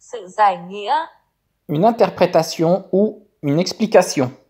Sự giải nghĩa. Une interprétation ou une explication.